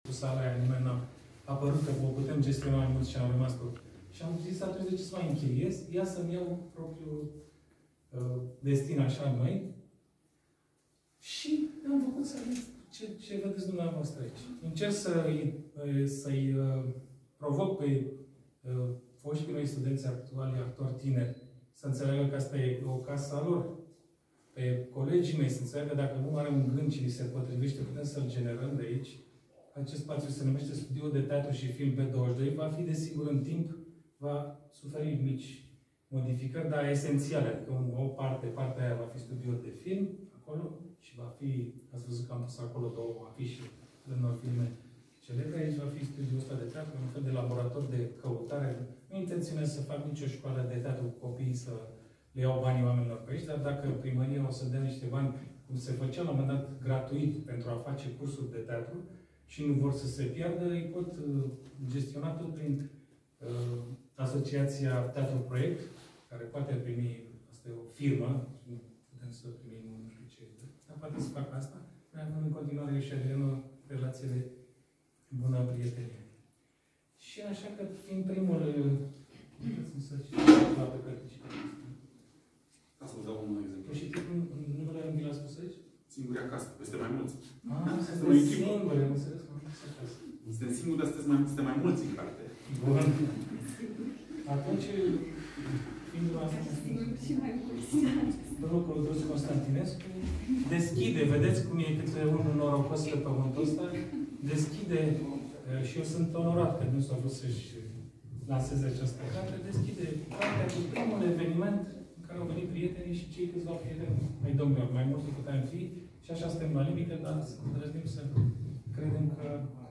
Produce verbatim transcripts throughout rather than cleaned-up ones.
cu sala aia, nimeni n-a apărut că o putem gestiona mai mult și am rămas tot. Și am zis, atunci de ce să mai închiriez? Ia să-mi iau propriul uh, destin așa noi. Și am făcut să vezi ce, ce vedeți dumneavoastră aici. Încerc să-i să uh, provoc pe uh, foștii mei studenți actuali, actori tineri, să înțeleagă că asta e o casă a lor. Pe colegii mei să înțeleagă dacă nu are un gând și li se potrivește, putem să-l generăm de aici. Acest spațiu se numește Studio de Teatru și Film pe douăzeci și doi. Va fi, desigur, în timp, va suferi mici modificări, dar esențiale. Adică o parte, partea aia va fi studio de film, acolo, și va fi, ați văzut că am pus acolo două afișe de unor filme celebre. Aici va fi studioul ăsta de teatru, un fel de laborator de căutare. Nu intenționez să fac nicio școală de teatru cu copiii să le iau banii oamenilor pe aici, dar dacă primăria o să dea niște bani, cum se făcea la un moment dat gratuit pentru a face cursuri de teatru și nu vor să se piardă, îi pot uh, gestiona tot prin uh, Asociația Teatru Proiect, care poate primi, asta e o firmă, nu putem să primim nu știu ce, dar poate să facă asta. Noi avem în continuare și avem o relație de bună prietenie. Și așa că, fiind primul, puteți să citeți la pe cărtici. Ca să vă dau un exemplu. Și nu vă le-am l-a spus aici? Singuri acasă, peste mai mulți. Ah, sunteți singuri, am înțeles că nu știu acasă. Suntem singuri, dar sunteți mai, sunteți mai mulți în carte. Bun. Atunci, fiind la asta, și mai mulți. domnul Călduț Constantinescu deschide, vedeți cum e câte unul norocos pe pământul ăsta, deschide, și eu sunt onorat că nu s-a vrut să-și lanseze această carte, deschide cartea cu primul eveniment în care au venit prietenii și cei câțiva prieteni ai domnilor, mai mult decât am fi, și așa suntem la limite, dar să îndrăznim să credem că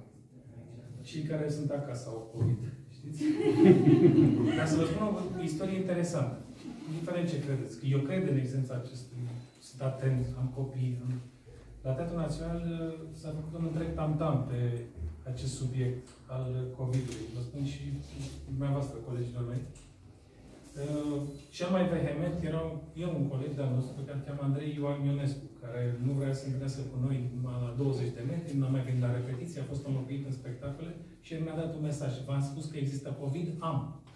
cei care sunt acasă au COVID. Știți? Dar să vă spun o istorie interesantă. Indiferent ce credeți. Că eu cred în existența acestui. Sunt atent, am copii. Am... La Teatrul Național s-a făcut un întreg tam-tam pe acest subiect al COVID-ului. Vă spun și dumneavoastră, colegilor mei. Uh, cel mai vehement era eu, un coleg de-al nostru, pe care îl cheamă Andrei Ioan Ionescu, care nu vrea să întâlnească cu noi numai la douăzeci de metri, n-a mai venit la repetiție, a fost înlocuit în spectacole și el mi-a dat un mesaj. V-am spus că există COVID? Am.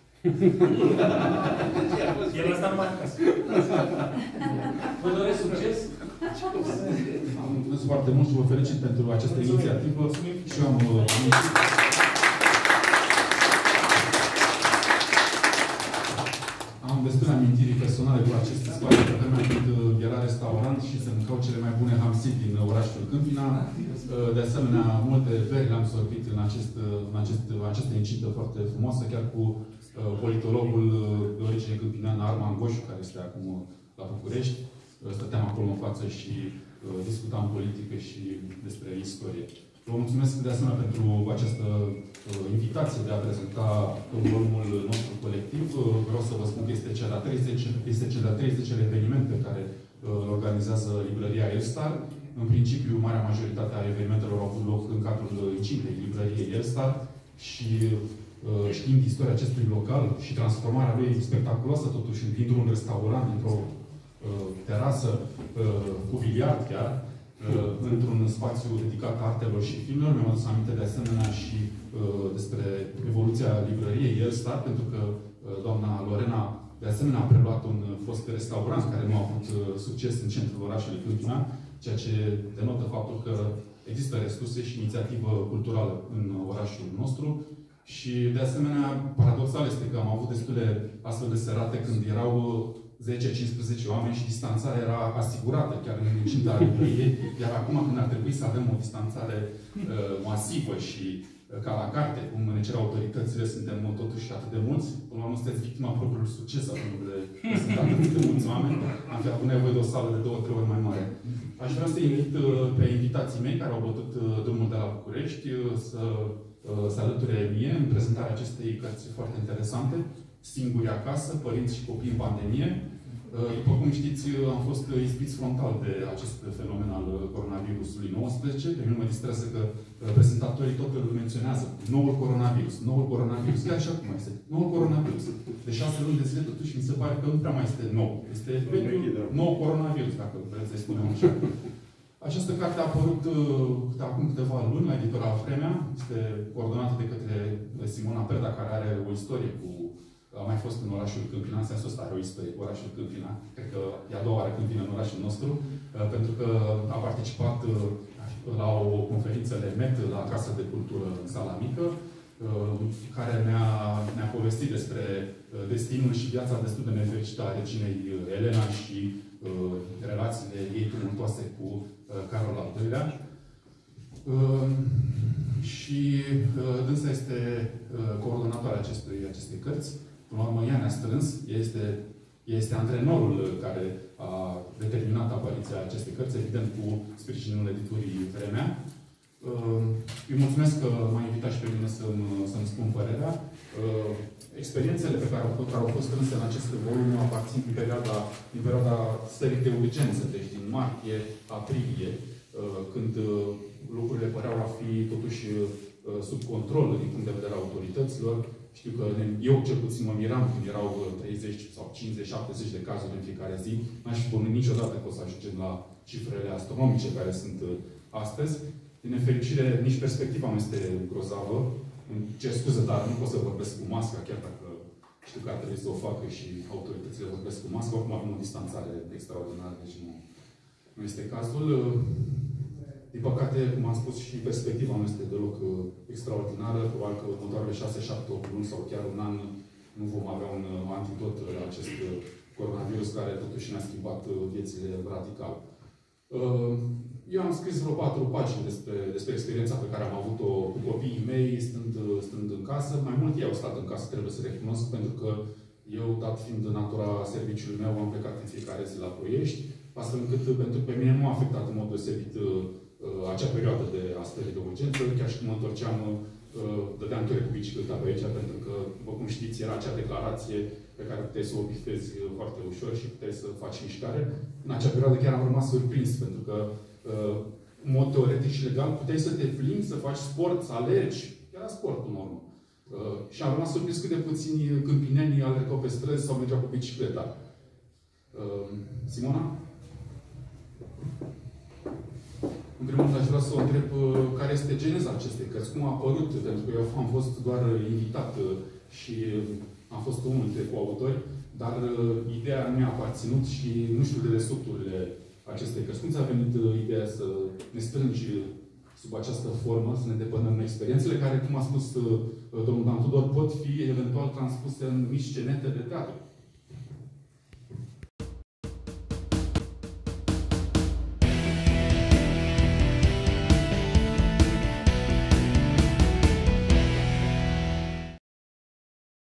El a stat numai acasă. Vă doresc succes! Mulțumesc foarte mult și vă felicit pentru această inițiativă. Și eu am... Am destule amintiri personale cu acest spațiu, pe vremea când era restaurant și se mâncau cele mai bune hamsi din orașul Câmpina. De asemenea, multe beri le-am sorbit în, acest, în, acest, în această incintă foarte frumoasă, chiar cu politologul de origine câmpineană, Arman Goșu, care este acum la București. Stăteam acolo în față și discutam politică și despre istorie. Vă mulțumesc de asemenea pentru această uh, invitație de a prezenta volumul nostru colectiv. Uh, vreau să vă spun că este cel de-a treizecilea eveniment pe care uh, îl organizează librăria Elstar. În principiu, marea majoritate a evenimentelor au avut loc în cadrul incintei librăriei Elstar și uh, știind istoria acestui local și transformarea lui spectaculoasă, totuși, dintr-un restaurant, dintr-o uh, terasă uh, cu biliard chiar, într-un spațiu dedicat artelor și filmelor. Mi-am adus aminte de asemenea și uh, despre evoluția librăriei Elstar, pentru că uh, doamna Lorena de asemenea a preluat un fost restaurant care nu a avut uh, succes în centrul orașului Câmpina, ceea ce denotă faptul că există resurse și inițiativă culturală în orașul nostru. Și de asemenea, paradoxal este că am avut destule astfel de serate când erau zece cincisprezece oameni și distanțarea era asigurată chiar în incinta librăriei, iar acum când ar trebui să avem o distanțare uh, masivă și uh, ca la carte, cum ne cer autoritățile, suntem totuși atât de mulți, până la urmă sunteți victima propriului succes atunci de că sunt atât de mulți oameni, am fi avut nevoie de o sală de două, trei ori mai mare. Aș vrea să invit uh, pe invitații mei care au bătut uh, drumul de la București uh, să uh, se alăture mie în prezentarea acestei cărți foarte interesante, Singuri acasă, părinți și copii în pandemie. După cum știți, am fost izbiți frontal de acest fenomen al coronavirusului nouăsprezece. Pe mine mă distrează că prezentatorii tot îl menționează. Noul coronavirus, noul coronavirus. Chiar și acum este. Noul coronavirus. De șase luni de zile, totuși, mi se pare că nu prea mai este nou. Este vechiul nou coronavirus, dacă vreți să-i spunem așa. Această carte a apărut uh, acum câteva luni la editura Vremea. Este coordonată de către Simona Perda, care are o istorie cu... A mai fost în orașul Câmpina, în sensul ăsta are o istorie cu orașul Câmpina. Cred că e a doua oară când vine în orașul nostru, uh, pentru că a participat uh, la o conferință de M E T la Casa de Cultură în Sala Mică, uh, care ne-a, ne-a povestit despre uh, destinul și viața destul de nefericită a reginei Elena și uh, relațiile ei tumultoase cu Carol al doilea. Uh, și uh, dânsa este uh, coordonatoarea acestui, acestei cărți. Până la urmă, ea ne-a strâns. Ea este, ea este antrenorul care a determinat apariția acestei cărți, evident cu sprijinul editurii Vremea. Uh, îi mulțumesc că m-a invitat și pe mine să-mi, să-mi spun părerea. Uh, experiențele pe care, care au fost strânse în acest volum aparțin din perioada, din perioada stării de urgență, deci din martie, aprilie, când lucrurile păreau a fi totuși sub control din punct de vedere a autorităților. Știu că eu cel puțin mă miram când erau treizeci sau cincizeci, șaptezeci de cazuri în fiecare zi. N-aș fi pornit niciodată că o să ajungem la cifrele astronomice care sunt astăzi. Din nefericire, nici perspectiva nu este grozavă. Îmi cer scuze, dar nu pot să vorbesc cu masca, chiar dacă știu că ar trebui să o facă și autoritățile vorbesc cu masca. Oricum avem o distanțare extraordinară, deci nu, nu este cazul. Din păcate, cum am spus, și perspectiva nu este deloc uh, extraordinară. Probabil că următoarele șase, șapte, opt luni sau chiar un an nu vom avea un uh, antidot la acest uh, coronavirus care totuși ne-a schimbat uh, viețile radical. Uh, eu am scris vreo patru pagini despre, despre experiența pe care am avut-o cu copiii mei stând, uh, stând în casă. Mai mult ei au stat în casă, trebuie să recunosc, pentru că eu, dat fiind natura serviciului meu, am plecat în fiecare zi la Ploiești, astfel încât pentru pe mine nu a afectat în mod deosebit uh, acea perioadă de stări de urgență. Chiar și când mă întorceam, dădeam ture cu bicicleta pe aici, pentru că, după cum știți, era acea declarație pe care puteai să o bifezi foarte ușor și puteai să faci mișcare. În acea perioadă chiar am rămas surprins, pentru că, în mod teoretic și legal, puteai să te plimbi, să faci sport, să alergi. Era sport, în urmă. Și am rămas surprins cât de puțini câmpineni alergau pe străzi sau mergeau cu bicicleta. Simona? În primul rând, aș vrea să o întreb care este geneza acestei cărți, cum a apărut, pentru că eu am fost doar invitat și am fost unul dintre coautori, dar ideea mi-a aparținut și nu știu de resupturile acestei cărți. Cum ți-a venit ideea să ne strângi sub această formă, să ne depănăm experiențele care, cum a spus domnul Dan Tudor, pot fi eventual transpuse în mici scenete de teatru?